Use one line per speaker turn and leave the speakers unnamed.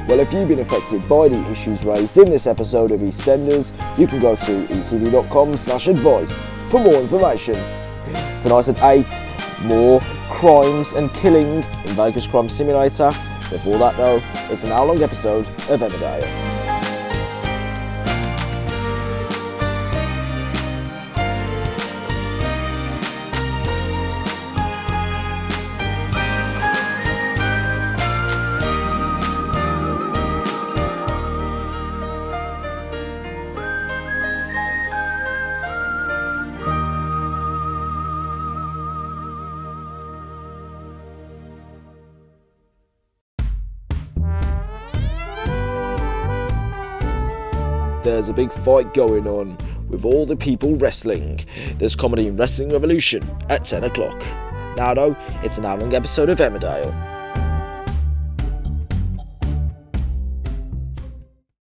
Well, if you've been affected by the issues raised in this episode of EastEnders, you can go to etv.com/advice for more information. Tonight at 8, more crimes and killing in Vegas Crime Simulator. Before that though, it's an hour-long episode of Emmerdale. There's a big fight going on with all the people wrestling. There's comedy in Wrestling Revolution at 10 o'clock. Now though, it's an hour-long episode of Emmerdale.